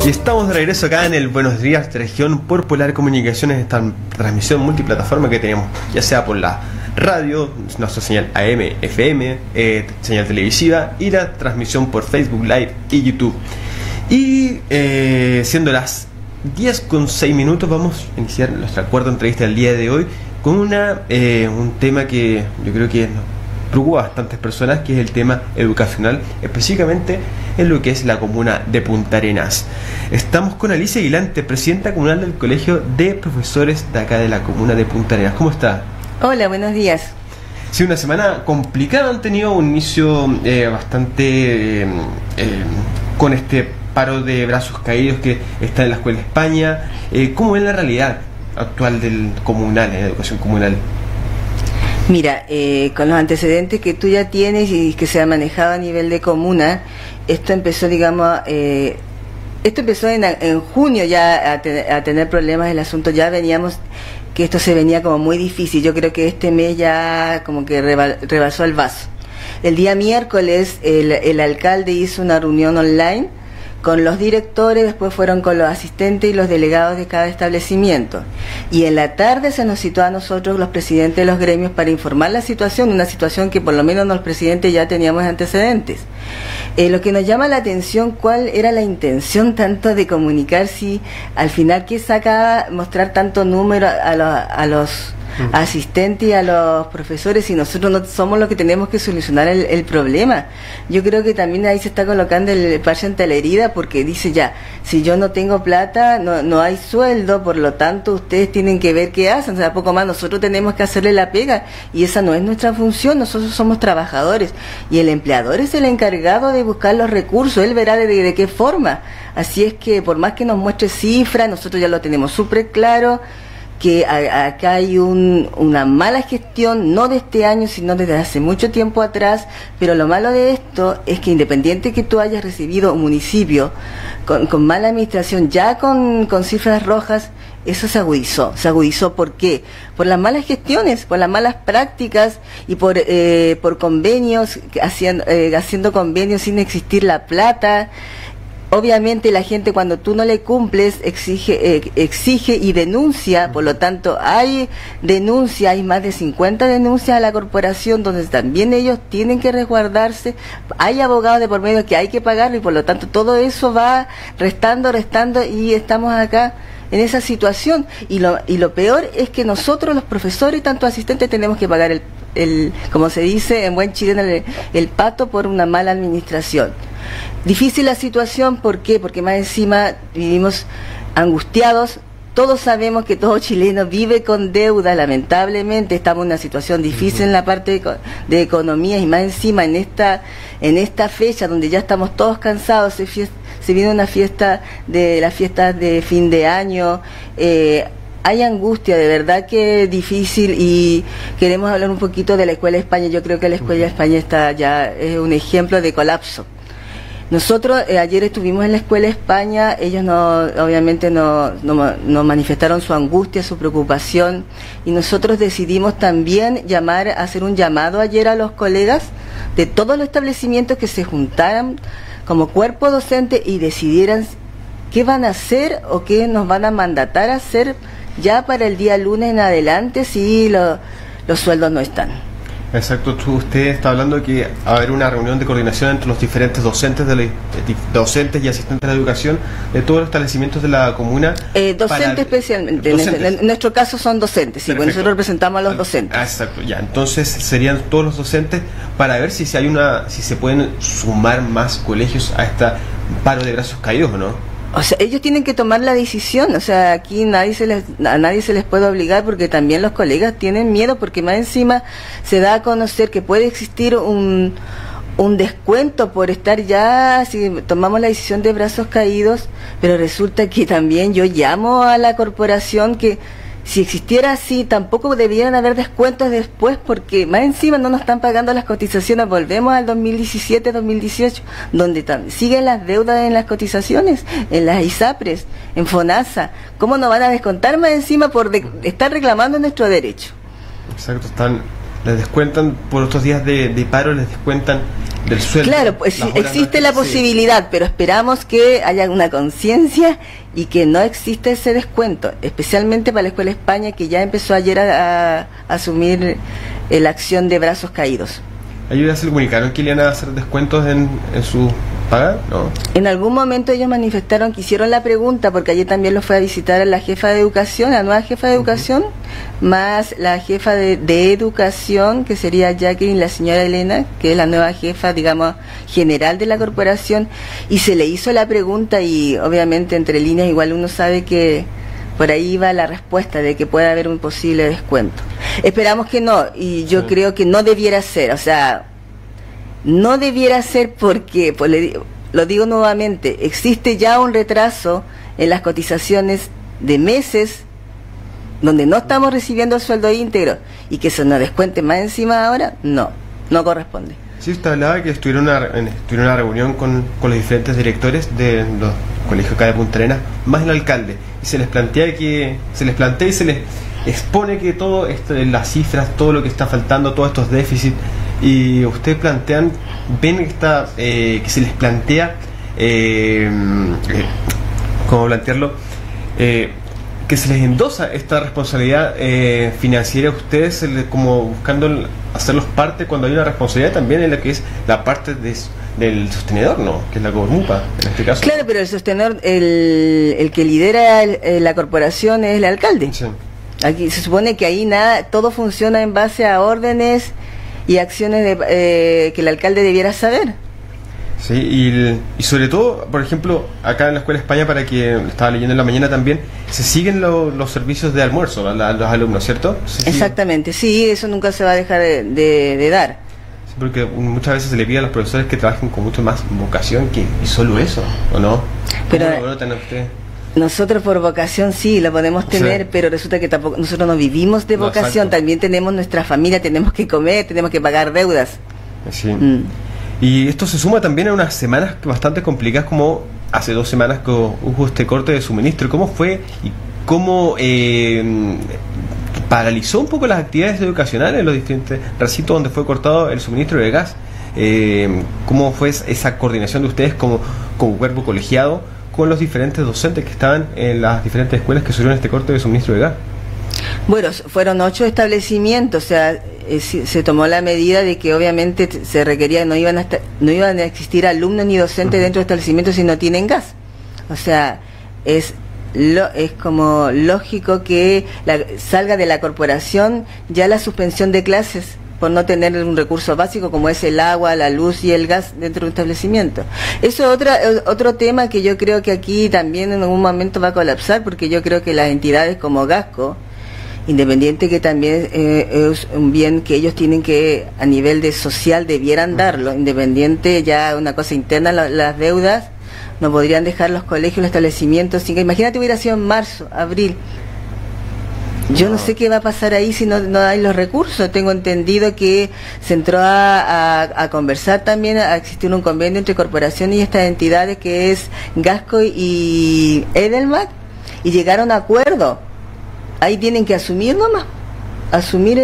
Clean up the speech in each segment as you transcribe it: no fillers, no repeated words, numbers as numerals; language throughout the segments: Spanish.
Y estamos de regreso acá en el Buenos Días de Región por Polar Comunicaciones, esta transmisión multiplataforma que tenemos, ya sea por la radio, nuestra señal AM, FM, señal televisiva y la transmisión por Facebook Live y YouTube. Y siendo las 10:06, vamos a iniciar nuestra cuarta entrevista del día de hoy con un tema que yo creo que nos preocupa a bastantes personas, que es el tema educacional, específicamente en lo que es la comuna de Punta Arenas. Estamos con Alicia Aguilante, presidenta comunal del Colegio de Profesores de acá de la comuna de Punta Arenas. ¿Cómo está? Hola, buenos días. Sí, una semana complicada, han tenido un inicio bastante con este paro de brazos caídos que está en la Escuela España. ¿Cómo es la realidad actual del comunal, en la educación comunal? Mira, con los antecedentes que tú ya tienes y que se ha manejado a nivel de comuna, esto empezó, digamos, en junio ya a tener problemas el asunto. Ya veníamos, que esto se venía como muy difícil. Yo creo que este mes ya como que rebasó el vaso. El día miércoles el alcalde hizo una reunión online con los directores, después fueron con los asistentes y los delegados de cada establecimiento. Y en la tarde se nos citó a nosotros, los presidentes de los gremios, para informar la situación, una situación que por lo menos los presidentes ya teníamos antecedentes. Lo que nos llama la atención, ¿cuál era la intención tanto de comunicar? Si al final, ¿qué sacaba mostrar tanto número a los asistentes y a los profesores, y nosotros no somos los que tenemos que solucionar el problema? Yo creo que también ahí se está colocando el parche ante la herida, porque dice ya, si yo no tengo plata, no hay sueldo, por lo tanto ustedes tienen que ver qué hacen, o sea, poco más, nosotros tenemos que hacerle la pega, y esa no es nuestra función. Nosotros somos trabajadores, y el empleador es el encargado de buscar los recursos, él verá de qué forma. Así es que por más que nos muestre cifras, nosotros ya lo tenemos súper claro, que acá hay una mala gestión, no de este año, sino desde hace mucho tiempo atrás. Pero lo malo de esto es que, independiente que tú hayas recibido un municipio con mala administración, ya con cifras rojas, eso se agudizó. ¿Por qué? Por las malas gestiones, por las malas prácticas y por convenios, haciendo convenios sin existir la plata. Obviamente la gente, cuando tú no le cumples, exige y denuncia. Por lo tanto hay denuncia, hay más de 50 denuncias a la corporación, donde también ellos tienen que resguardarse. Hay abogados de por medio que hay que pagarlo, y por lo tanto todo eso va restando, y estamos acá en esa situación. Y lo peor es que nosotros, los profesores y tanto asistentes, tenemos que pagar como se dice en buen chileno, el pato por una mala administración. Difícil la situación, ¿por qué? Porque más encima vivimos angustiados. Todos sabemos que todo chileno vive con deuda, lamentablemente estamos en una situación difícil en la parte de economía, y más encima en esta fecha donde ya estamos todos cansados, se viene las fiestas de fin de año. Hay angustia, de verdad que es difícil, y queremos hablar un poquito de la Escuela España. Yo creo que la Escuela España es un ejemplo de colapso. Nosotros ayer estuvimos en la Escuela España, ellos obviamente nos manifestaron su angustia, su preocupación, y nosotros decidimos también hacer un llamado ayer a los colegas de todos los establecimientos que se juntaran como cuerpo docente y decidieran qué van a hacer o qué nos van a mandatar a hacer ya para el día lunes en adelante, si los sueldos no están. Exacto, usted está hablando que va a haber una reunión de coordinación entre los diferentes docentes docentes y asistentes de la educación de todos los establecimientos de la comuna. Especialmente. En nuestro caso son docentes, sí, bueno, nosotros representamos a los docentes. Exacto, ya, entonces serían todos los docentes para ver si se pueden sumar más colegios a esta paro de brazos caídos, ¿o no? O sea, ellos tienen que tomar la decisión. O sea, aquí a nadie se les puede obligar, porque también los colegas tienen miedo, porque más encima se da a conocer que puede existir un descuento por estar ya, si tomamos la decisión de brazos caídos. Pero resulta que también yo llamo a la corporación que, si existiera así, tampoco deberían haber descuentos después, porque más encima no nos están pagando las cotizaciones. Volvemos al 2017, 2018, donde siguen las deudas en las cotizaciones, en las ISAPRES, en FONASA. ¿Cómo nos van a descontar más encima por estar reclamando nuestro derecho? Exacto, les descuentan por estos días de paro, les descuentan del sueldo. Claro, pues existe la posibilidad, pero esperamos que haya una conciencia y que no exista ese descuento, especialmente para la Escuela España, que ya empezó ayer a asumir la acción de brazos caídos. ¿Ellos ya se comunicaron que le iban a hacer descuentos en su paga? ¿No? En algún momento ellos manifestaron que hicieron la pregunta, porque ayer también los fue a visitar la jefa de educación, la nueva jefa de educación, más la jefa de educación, que sería Jacqueline, la señora Elena, que es la nueva jefa, digamos, general de la corporación, y se le hizo la pregunta y obviamente entre líneas igual uno sabe que por ahí va la respuesta de que puede haber un posible descuento. Esperamos que no, y yo creo que no debiera ser, o sea, no debiera ser porque, pues lo digo nuevamente, existe ya un retraso en las cotizaciones de meses donde no estamos recibiendo el sueldo íntegro y que se nos descuente más encima ahora, no corresponde. Sí, usted hablaba que estuvieron en una reunión con los diferentes directores de los colegios acá de Punta Arenas, más el alcalde, y se les plantea y se les expone que todo esto, las cifras, todo lo que está faltando, todos estos déficits, y ustedes ven que se les plantea, ¿cómo plantearlo? Que se les endosa esta responsabilidad financiera a ustedes, como buscando hacerlos parte cuando hay una responsabilidad también en la que es la parte del sostenedor, ¿no? Que es la Cormupa, en este caso. Claro, pero el sostenedor, el que lidera la corporación es el alcalde. Sí. Aquí se supone que ahí todo funciona en base a órdenes y acciones que el alcalde debiera saber. Sí, y sobre todo, por ejemplo, acá en la Escuela España, para que estaba leyendo en la mañana también, se siguen los servicios de almuerzo a los alumnos, ¿cierto? Exactamente, sí, eso nunca se va a dejar de dar. Sí, porque muchas veces se le pide a los profesores que trabajen con mucho más vocación y solo eso, ¿o no? Pero ¿Cómo lo notan ustedes? Nosotros por vocación sí, lo podemos tener, sí, pero resulta que tampoco nosotros no vivimos de vocación, también tenemos nuestra familia, tenemos que comer, tenemos que pagar deudas. Sí. Y esto se suma también a unas semanas bastante complicadas, como hace 2 semanas que hubo este corte de suministro. ¿Cómo fue y cómo paralizó un poco las actividades educacionales en los diferentes recintos donde fue cortado el suministro de gas? ¿Cómo fue esa coordinación de ustedes como cuerpo colegiado con los diferentes docentes que estaban en las diferentes escuelas que sufrieron este corte de suministro de gas? Bueno, fueron 8 establecimientos, o sea, se tomó la medida de que obviamente se requería, no iban a existir alumnos ni docentes dentro de establecimientos si no tienen gas. O sea, es como lógico que salga de la corporación ya la suspensión de clases por no tener un recurso básico como es el agua, la luz y el gas dentro de un establecimiento. Eso es otro tema que yo creo que aquí también en algún momento va a colapsar, porque yo creo que las entidades como Gasco, independiente que también es un bien que ellos tienen que a nivel de social debieran darlo, independiente ya una cosa interna, las deudas no podrían dejar los colegios, los establecimientos sin que, imagínate hubiera sido en marzo, abril, yo no sé qué va a pasar ahí si no hay los recursos. Tengo entendido que se entró a conversar también, a existir un convenio entre corporaciones y estas entidades que es Gasco y Edelmac, y llegaron a acuerdo. Ahí tienen que asumir nomás, asumir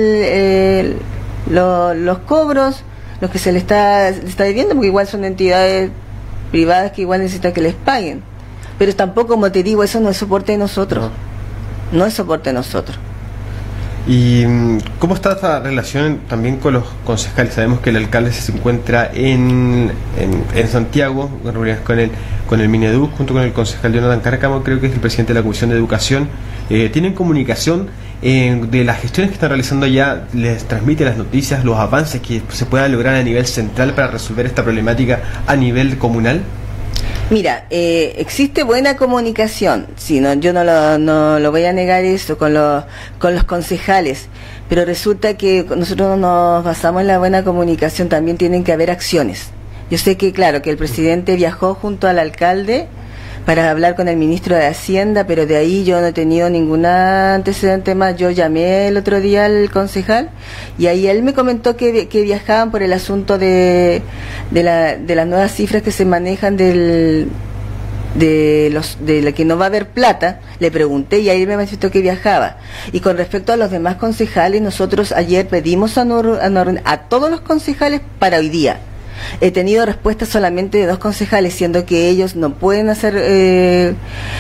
los cobros, los que se le está debiendo, porque igual son entidades privadas que igual necesitan que les paguen. Pero tampoco, como te digo, eso no es soporte de nosotros. No es soporte de nosotros. ¿Y cómo está esta relación también con los concejales? Sabemos que el alcalde se encuentra en Santiago, en reuniones con el Mineduc, junto con el concejal Jonathan Cárcamo, creo que es el presidente de la Comisión de Educación. ¿Tienen comunicación de las gestiones que están realizando allá? ¿Les transmite las noticias, los avances que se puedan lograr a nivel central para resolver esta problemática a nivel comunal? Mira, existe buena comunicación, sí, yo no lo voy a negar eso con los concejales, pero resulta que nosotros nos basamos en la buena comunicación, también tienen que haber acciones. Yo sé que, claro, que el presidente viajó junto al alcalde para hablar con el ministro de Hacienda, pero de ahí yo no he tenido ningún antecedente más. Yo llamé el otro día al concejal y ahí él me comentó que viajaban por el asunto de las nuevas cifras que se manejan de la que no va a haber plata. Le pregunté y ahí me manifestó que viajaba. Y con respecto a los demás concejales, nosotros ayer pedimos a todos los concejales para hoy día. He tenido respuestas solamente de 2 concejales, siendo que ellos no pueden hacer,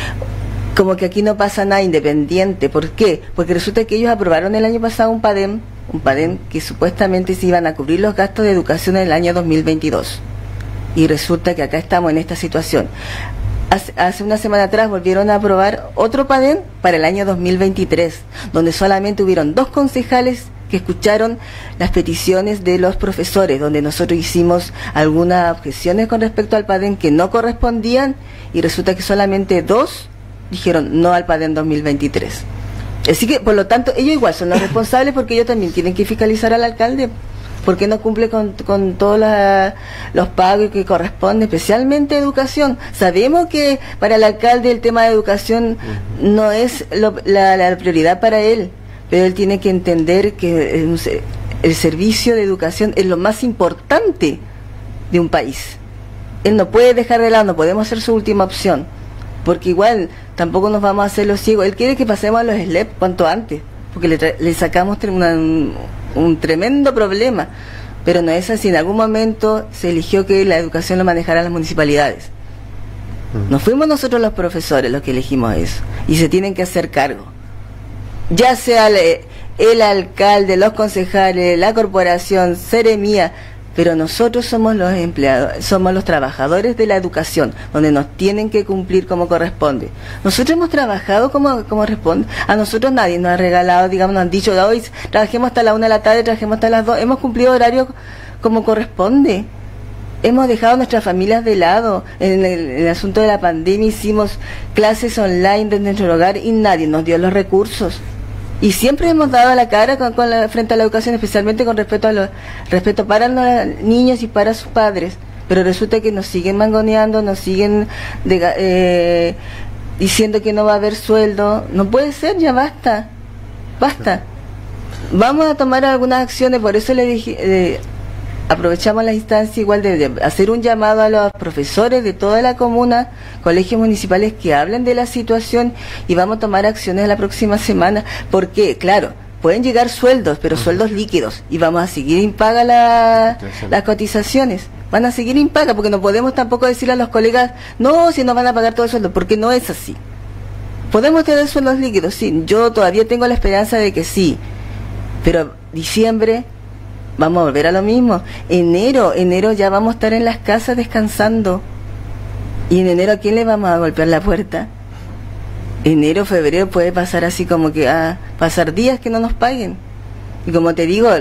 como que aquí no pasa nada independiente. ¿Por qué? Porque resulta que ellos aprobaron el año pasado un PADEM que supuestamente se iban a cubrir los gastos de educación en el año 2022. Y resulta que acá estamos en esta situación. Hace una semana atrás volvieron a aprobar otro PADEM para el año 2023, donde solamente hubieron 2 concejales que escucharon las peticiones de los profesores, donde nosotros hicimos algunas objeciones con respecto al PADEM que no correspondían, y resulta que solamente 2 dijeron no al PADEM 2023. Así que, por lo tanto, ellos igual son los responsables, porque ellos también tienen que fiscalizar al alcalde, porque no cumple con todos los pagos que corresponden, especialmente educación. Sabemos que para el alcalde el tema de educación no es la prioridad para él, pero él tiene que entender que el servicio de educación es lo más importante de un país. Él no puede dejar de lado, no podemos ser su última opción, porque igual tampoco nos vamos a hacer los ciegos. Él quiere que pasemos a los SLEP cuanto antes, porque le sacamos un tremendo problema, pero no es así. En algún momento se eligió que la educación lo manejaran las municipalidades. No fuimos nosotros los profesores los que elegimos eso, y se tienen que hacer cargo, ya sea el alcalde, los concejales, la corporación, Seremía, pero nosotros somos los empleados, somos los trabajadores de la educación, donde nos tienen que cumplir como corresponde. Nosotros hemos trabajado como corresponde. A nosotros nadie nos ha regalado, digamos, nos han dicho, hoy trabajemos hasta la 1 de la tarde, trabajemos hasta las 2. Hemos cumplido horario como corresponde. Hemos dejado nuestras familias de lado. En el asunto de la pandemia hicimos clases online desde nuestro hogar y nadie nos dio los recursos. Y siempre hemos dado la cara frente a la educación, especialmente con respeto para los niños y para sus padres. Pero resulta que nos siguen mangoneando, nos siguen diciendo que no va a haber sueldo. No puede ser, ya basta. Basta. Vamos a tomar algunas acciones, por eso le dije, aprovechamos la instancia igual de hacer un llamado a los profesores de toda la comuna, colegios municipales, que hablen de la situación, y vamos a tomar acciones la próxima semana, porque claro, pueden llegar sueldos, pero sueldos líquidos, y vamos a seguir impaga las cotizaciones, van a seguir impaga, porque no podemos tampoco decirle a los colegas, no, si nos van a pagar todo el sueldo, porque no es así. Podemos tener sueldos líquidos, sí, yo todavía tengo la esperanza de que sí, pero diciembre vamos a volver a lo mismo. Enero ya vamos a estar en las casas descansando. Y en enero, ¿a quién le vamos a golpear la puerta? Enero, febrero puede pasar así como que pasar días que no nos paguen. Y como te digo,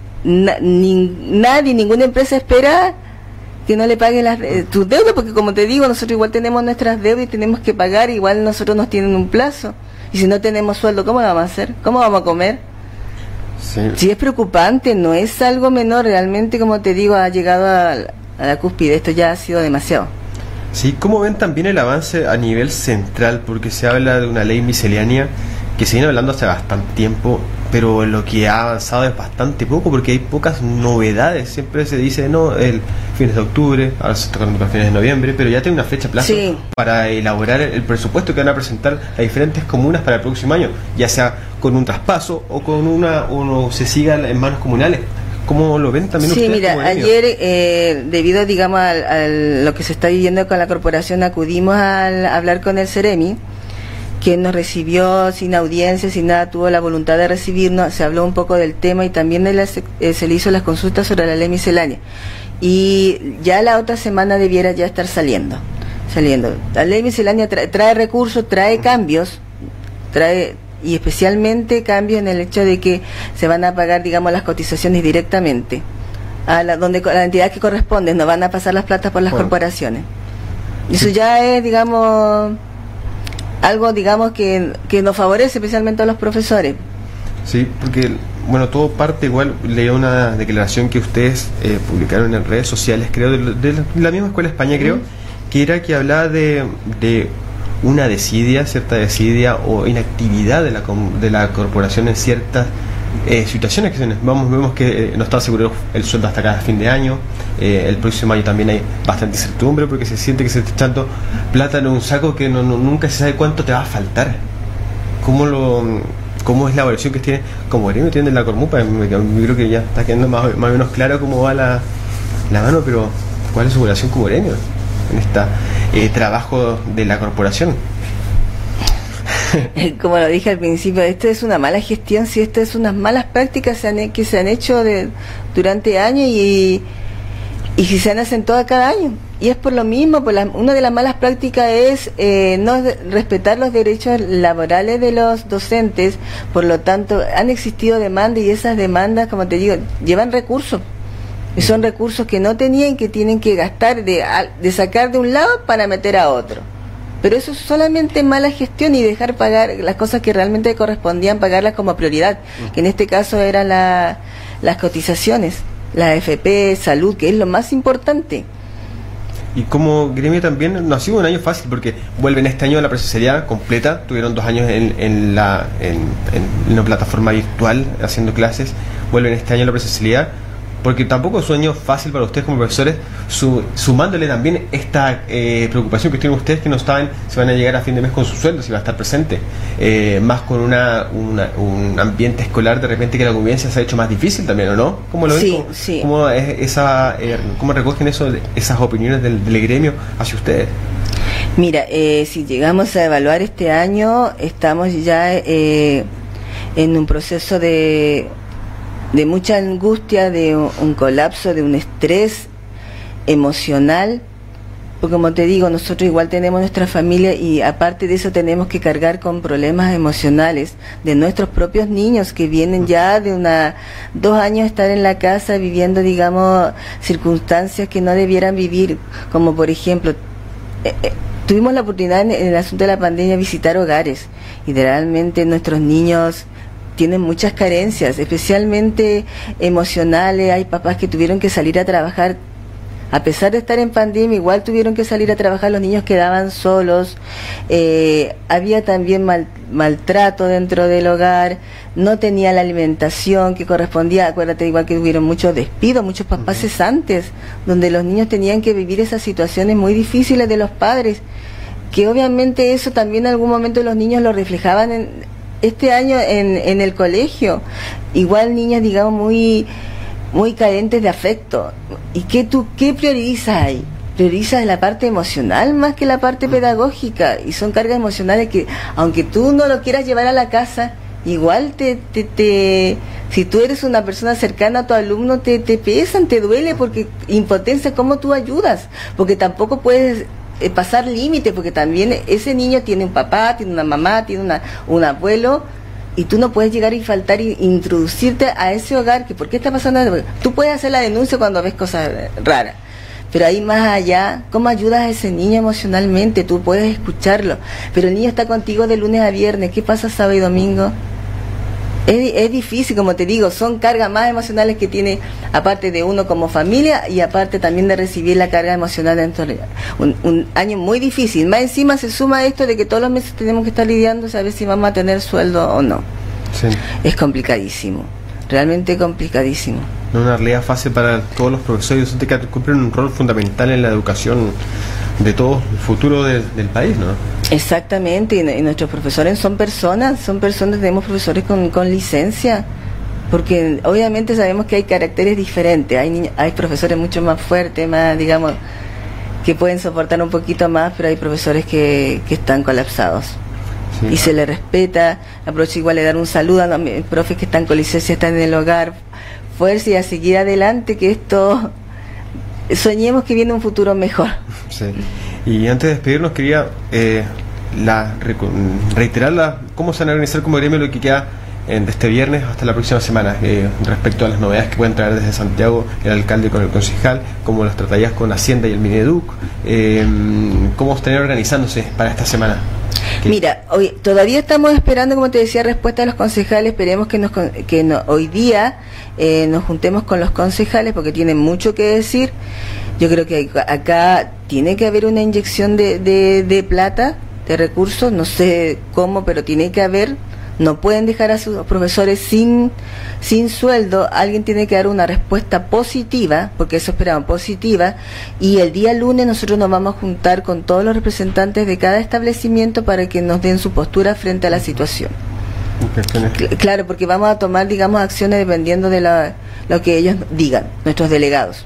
nadie, ninguna empresa espera que no le paguen tus deudas, porque como te digo, nosotros igual tenemos nuestras deudas y tenemos que pagar, igual nosotros nos tienen un plazo. Y si no tenemos sueldo, ¿cómo vamos a hacer? ¿Cómo vamos a comer? Sí, es preocupante, no es algo menor, realmente, como te digo, ha llegado a la cúspide, esto ya ha sido demasiado. Sí, ¿cómo ven también el avance a nivel central? Porque se habla de una ley miscelánea que se viene hablando hace bastante tiempo, pero lo que ha avanzado es bastante poco, porque hay pocas novedades. Siempre se dice, no, el fines de octubre, ahora se está tocando para fines de noviembre, pero ya tiene una fecha plazo para elaborar el presupuesto que van a presentar a diferentes comunas para el próximo año, ya sea con un traspaso o con uno se siga en manos comunales. ¿Cómo lo ven también ustedes? Sí, mira, ayer, debido, digamos, a lo que se está viviendo con la corporación, acudimos a hablar con el Ceremi, quien nos recibió sin audiencia, sin nada, tuvo la voluntad de recibirnos, se habló un poco del tema y también se le hizo las consultas sobre la ley miscelánea. Y ya la otra semana debiera ya estar saliendo. La ley miscelánea trae recursos, trae cambios, y especialmente cambios en el hecho de que se van a pagar, digamos, las cotizaciones directamente donde la entidad que corresponde, no van a pasar las platas por las corporaciones. Y eso ya es, digamos, algo, digamos, que nos favorece especialmente a los profesores. Sí, porque, bueno, todo parte igual, leí una declaración que ustedes publicaron en redes sociales, creo, de la misma Escuela España, creo, que era que hablaba de una cierta desidia o inactividad de la corporación en ciertas situaciones que vemos que no está asegurado el sueldo hasta cada fin de año. El próximo año también hay bastante incertidumbre, porque se siente que se está echando plata en un saco que nunca se sabe cuánto te va a faltar. ¿Cómo es la evaluación que tiene como gremio, tiene la Cormupa? Yo creo que ya está quedando más o menos claro cómo va la mano, pero ¿cuál es su relación como gremio en este trabajo de la corporación? Como lo dije al principio, esto es una mala gestión, si esto es unas malas prácticas que se han hecho durante años y si se han acentuado cada año. Y es por lo mismo, una de las malas prácticas es no respetar los derechos laborales de los docentes. Por lo tanto, han existido demandas y esas demandas, como te digo, llevan recursos. Y son recursos que no tenían, que tienen que gastar de sacar de un lado para meter a otro. Pero eso es solamente mala gestión y dejar pagar las cosas que realmente correspondían pagarlas como prioridad, que en este caso eran las cotizaciones, la AFP, salud, que es lo más importante. Y como gremio también no ha sido un año fácil, porque vuelven este año a la presencialidad completa, tuvieron 2 años en una plataforma virtual haciendo clases, vuelven este año a la presencialidad, porque tampoco es un año fácil para ustedes como profesores, sumándole también esta preocupación que tienen ustedes, que no saben si van a llegar a fin de mes con su sueldo, si va a estar presente, más con un ambiente escolar de repente que la convivencia se ha hecho más difícil también, ¿o no? ¿Cómo lo ven? Sí, sí. ¿Cómo recogen esas opiniones del gremio hacia ustedes? Mira, si llegamos a evaluar este año, estamos ya en un proceso de mucha angustia, de un colapso, de un estrés emocional, porque como te digo, nosotros igual tenemos nuestra familia y aparte de eso tenemos que cargar con problemas emocionales de nuestros propios niños que vienen ya de 2 años de estar en la casa viviendo, digamos, circunstancias que no debieran vivir, como por ejemplo, tuvimos la oportunidad en el asunto de la pandemia de visitar hogares y realmente nuestros niños tienen muchas carencias, especialmente emocionales. Hay papás que tuvieron que salir a trabajar, a pesar de estar en pandemia, igual tuvieron que salir a trabajar, los niños quedaban solos, había también maltrato dentro del hogar, no tenía la alimentación que correspondía. Acuérdate, igual que tuvieron muchos despidos, muchos papás cesantes, donde los niños tenían que vivir esas situaciones muy difíciles de los padres, que obviamente eso también en algún momento los niños lo reflejaban este año en el colegio, igual niñas, digamos, muy carentes de afecto. ¿Y qué priorizas ahí? Priorizas la parte emocional más que la parte pedagógica, y son cargas emocionales que, aunque tú no lo quieras llevar a la casa, igual si tú eres una persona cercana a tu alumno, te pesan, te duele, porque impotencia, ¿cómo tú ayudas? Porque tampoco puedes pasar límites, porque también ese niño tiene un papá, tiene una mamá, tiene un abuelo, y tú no puedes llegar y faltar e introducirte a ese hogar, que ¿por qué está pasando eso? Tú puedes hacer la denuncia cuando ves cosas raras, pero ahí más allá, ¿cómo ayudas a ese niño emocionalmente? Tú puedes escucharlo, pero el niño está contigo de lunes a viernes, ¿qué pasa sábado y domingo? Es difícil, como te digo, son cargas más emocionales que tiene, aparte de uno como familia y aparte también de recibir la carga emocional dentro de un año muy difícil. Más encima se suma esto de que todos los meses tenemos que estar lidiando, saber si vamos a tener sueldo o no. Sí. Es complicadísimo, realmente complicadísimo. No es una realidad fácil para todos los profesores y docentes que cumplen un rol fundamental en la educación de todo el futuro del país, ¿no? Exactamente, y nuestros profesores son personas, tenemos profesores con licencia, porque obviamente sabemos que hay caracteres diferentes, hay profesores mucho más fuertes, más, digamos, que pueden soportar un poquito más, pero hay profesores que están colapsados. Sí, y se les respeta. Aprovecho igual de dar un saludo a los profes que están con licencia, están en el hogar, fuerza y a seguir adelante, que esto, soñemos que viene un futuro mejor. Sí. Y antes de despedirnos quería reiterar cómo se van a organizar como gremio lo que queda de este viernes hasta la próxima semana, respecto a las novedades que pueden traer desde Santiago el alcalde con el concejal, cómo las tratarías con Hacienda y el Mineduc, cómo estarían organizándose para esta semana. Mira, todavía estamos esperando, como te decía, respuesta de los concejales. Esperemos que hoy día nos juntemos con los concejales, porque tienen mucho que decir. Yo creo que acá tiene que haber una inyección de plata, de recursos, no sé cómo, pero tiene que haber. No pueden dejar a sus profesores sin sueldo. Alguien tiene que dar una respuesta positiva, porque eso esperaban, positiva, y el día lunes nosotros nos vamos a juntar con todos los representantes de cada establecimiento para que nos den su postura frente a la situación. Claro, porque vamos a tomar, digamos, acciones dependiendo de lo que ellos digan, nuestros delegados.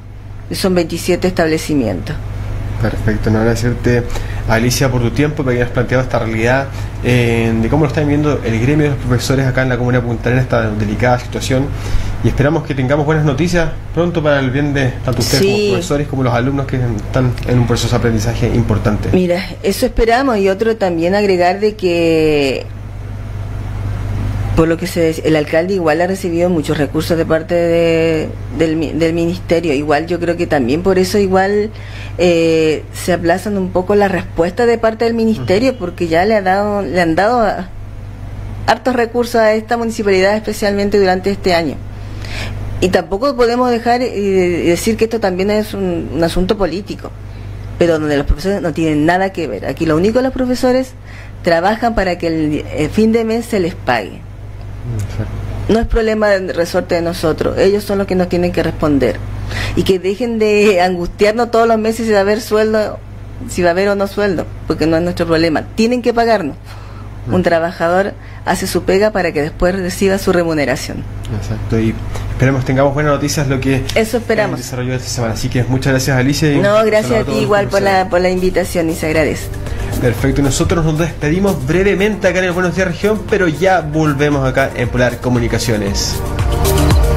son 27 establecimientos. Perfecto, no agradecerte, Alicia, por tu tiempo, que hayas planteado esta realidad de cómo lo están viendo el gremio de los profesores acá en la comuna de Punta Arenas, esta delicada situación, y esperamos que tengamos buenas noticias pronto para el bien de tanto ustedes como profesores como los alumnos que están en un proceso de aprendizaje importante. Mira, eso esperamos, y otro también agregar de que por lo que el alcalde igual ha recibido muchos recursos de parte del ministerio. Igual yo creo que también por eso igual se aplazan un poco las respuestas de parte del ministerio, porque ya le han dado hartos recursos a esta municipalidad, especialmente durante este año. Y tampoco podemos dejar decir que esto también es un asunto político, pero donde los profesores no tienen nada que ver. Aquí lo único que los profesores trabajan para que el fin de mes se les pague. No es problema del resorte de nosotros, ellos son los que nos tienen que responder, y que dejen de angustiarnos todos los meses si va a haber sueldo, si va a haber o no sueldo, porque no es nuestro problema. Tienen que pagarnos. Un trabajador hace su pega para que después reciba su remuneración. Exacto, y esperemos tengamos buenas noticias, lo que eso esperamos, el desarrollo de esta semana. Así que muchas gracias, Alicia. No, gracias a ti igual por la invitación, y se agradece. Perfecto, y nosotros nos despedimos brevemente acá en el Buenos Días Región, pero ya volvemos acá en Polar Comunicaciones.